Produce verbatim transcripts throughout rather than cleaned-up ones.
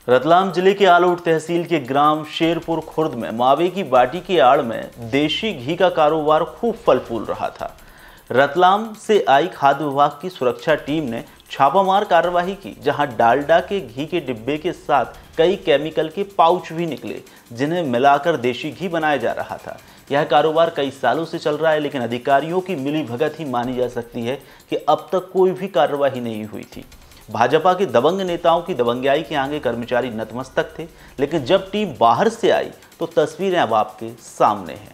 रतलाम जिले के आलोट तहसील के ग्राम शेरपुर खुर्द में मावे की बाटी की आड़ में देशी घी का कारोबार खूब फल फूल रहा था। रतलाम से आई खाद्य विभाग की सुरक्षा टीम ने छापामार कार्रवाई की, जहां डालडा के घी के डिब्बे के साथ कई केमिकल के पाउच भी निकले, जिन्हें मिलाकर देशी घी बनाया जा रहा था। यह कारोबार कई सालों से चल रहा है, लेकिन अधिकारियों की मिलीभगत ही मानी जा सकती है कि अब तक कोई भी कार्रवाई नहीं हुई थी। भाजपा के दबंग नेताओं की दबंगाई के आगे कर्मचारी नतमस्तक थे, लेकिन जब टीम बाहर से आई तो तस्वीरें अब आपके सामने हैं।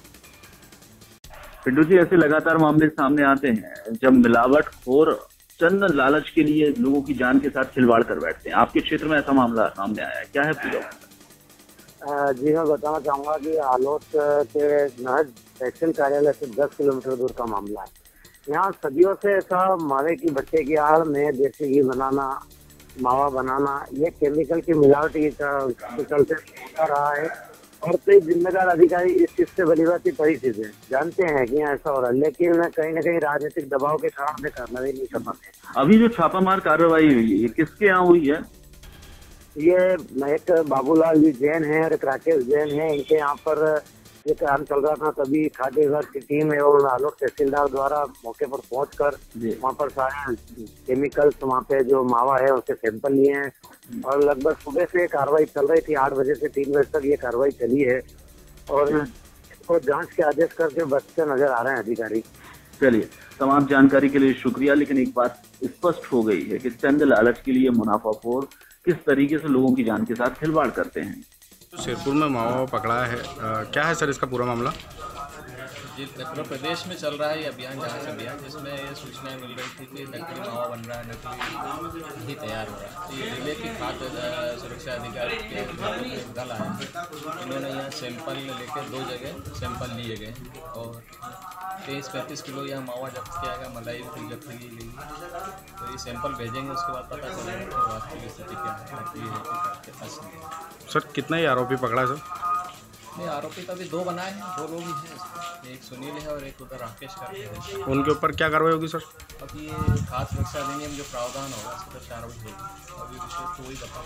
पिंटू जी, ऐसे लगातार मामले सामने आते हैं जब मिलावटखोर चंद लालच के लिए लोगों की जान के साथ खिलवाड़ कर बैठते हैं। आपके क्षेत्र में ऐसा मामला सामने आया है, क्या है पूरा? जी, मैं बताना चाहूंगा कि आलोट के नहर तहसील कार्यालय से दस किलोमीटर दूर का मामला है। यहाँ सदियों से ऐसा मावे की भट्टे की आड़ में देसी घी बनाना, मावा बनाना, ये केमिकल की मिलावट के चलते होता रहा है और कई जिम्मेदार अधिकारी इस चीज से भली भांति परिचित है, जानते हैं कि यहाँ ऐसा हो रहा है, लेकिन कहीं न कहीं राजनीतिक दबाव के कारण से करना भी नहीं चाहते। अभी जो छापामार कार्रवाई हुई है, ये किसके यहाँ हुई है? ये एक बाबूलाल जी जैन है और एक राकेश जैन है। इनके यहाँ पर ये काम चल रहा था, तभी खाद्य विभाग की टीम एवं आलोक तहसीलदार द्वारा मौके पर पहुंचकर वहाँ पर सारे केमिकल्स, वहाँ पे जो मावा है उसके सैंपल लिए हैं और लगभग सुबह से कार्रवाई चल रही थी। आठ बजे से तीन बजे तक ये कार्रवाई चली है और इसको जांच के आदेश करके बचते नजर आ रहे हैं अधिकारी। चलिए, तमाम जानकारी के लिए शुक्रिया। लेकिन एक बात स्पष्ट हो गई है कि चंद लालच के लिए मुनाफाखोर किस तरीके से लोगों की जान के साथ खिलवाड़ करते हैं। तो शेरपुर में मावा पकड़ा है, आ, क्या है सर इसका पूरा मामला? जी, उत्तर प्रदेश में चल रहा है ये अभियान, जहाँ से अभियान जिसमें ये सूचनाएं मिल रही थी कि नकली मावा बन रहा है, नकली घी तैयार हो रहा है। तो ये जिले की खाद्य सुरक्षा अधिकारी के एक दल आए, इन्होंने यहाँ सैंपल लेकर दो जगह सैंपल लिए गए और तेईस पैंतीस किलो यहाँ मावा जब्त किया गया, मलाई भी जब्त की गई। तो ये सैंपल भेजेंगे, उसके बाद पता चलेगा कि वास्तविक स्थिति क्या है, नकली है कि असली। सर कितना ही आरोपी पकड़ा है सर? नहीं, आरोपी तो अभी दो बनाए हैं, दो लोग ही हैं, एक सुनील है और एक उधर राकेश करके है। उनके ऊपर क्या कार्रवाई होगी सर? अब ये खाद्य सुरक्षा अधिनियम जो प्रावधान होगा उसके ऊपर कार्रवाई होगी, अभी विशेष तो वही बता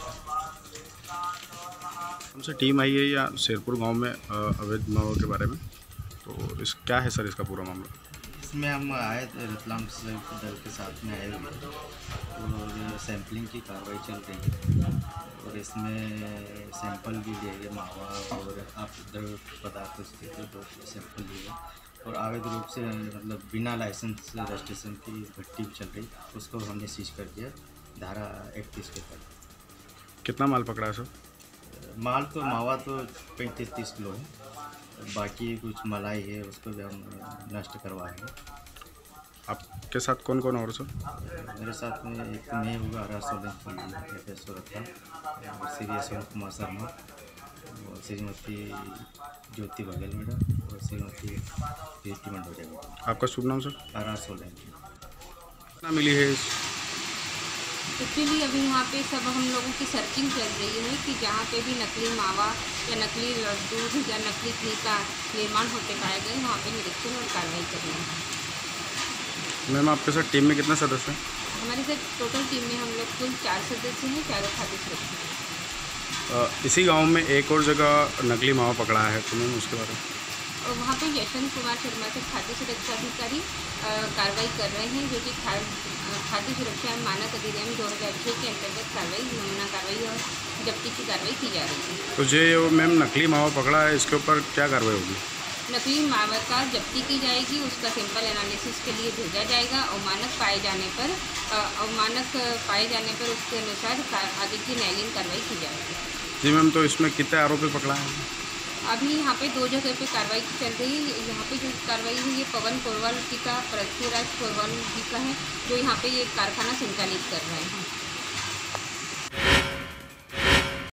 पाए। हमसे टीम आई है या शेरपुर गांव में अवैध मावा के बारे में, तो इस क्या है सर इसका पूरा मामला? इसमें हम आए थे रतलाम से दल के साथ में आए हुए और सैम्पलिंग की कार्रवाई चल रही है और इसमें सैंपल भी लिए गए मावा और द्रव्य पदार्थ उसके थे, दो सैंपल लिए और अवैध रूप से मतलब बिना लाइसेंस रजिस्ट्रेशन की भट्टी भी चल रही, उसको हमने सीज कर दिया धारा इकतीस के तहत। कितना माल पकड़ा है सर? माल तो मावा तो पैंतीस तीस किलो है, बाकी कुछ मलाई है उसको भी हम नष्ट करवाएंगे। आपके साथ कौन कौन और सर? मेरे साथ में एक तो मैं हुआ आर सोलह था, श्री यशवंत कुमार शर्मा और श्रीमती ज्योति बघेल मैडम और श्रीमती प्रीति मंडोरिया मैडम। आपका शुभ नाम सर? आर सोलह कितना मिली है? एक्चुअली अभी यहाँ पे सब हम लोगों की सर्चिंग चल रही है कि जहाँ पे भी नकली मावा या नकली दूध या नकली घी का निर्माण होते पाए गए, वहाँ पे निरीक्षण और कार्रवाई करनी है। मैम, आपके साथ टीम में कितने सदस्य हैं? हमारे साथ टोटल टीम में हम लोग कुल चार सदस्य हैं, चारों खाद्य सुरक्षा। इसी गांव में एक और जगह नकली मावा पकड़ा है, तो मैम उसके बारे में? और वहाँ पे यशवंत कुमार शर्मा से खाद्य सुरक्षा अधिकारी कार्रवाई कर रहे हैं, जो कि खाद्य सुरक्षा मानक अधिनियम दो हज़ार छः के अंतर्गत कार्रवाई, नमूना कार्रवाई और जब्ती की कार्रवाई की जा रही है। तो जो मैम नकली मावा पकड़ा है, इसके ऊपर क्या कार्रवाई होगी? नकली मावा का जब्ती की जाएगी, उसका सैंपल एनालिसिस के लिए भेजा जाएगा और मानक पाए जाने पर और मानक पाए जाने पर उसके अनुसार आगे की न्यायालयीन कार्रवाई की जाएगी। जी मैम, तो इसमें कितने आरोपी पकड़ा है? अभी यहाँ पे दो जगह पे कार्रवाई चल रही है। यहाँ पे जो कार्रवाई हुई है पवन कोरवाल जी का, पृथ्वीराज कोरवाल जी का है, जो यहाँ पे ये कारखाना संचालित कर रहे हैं।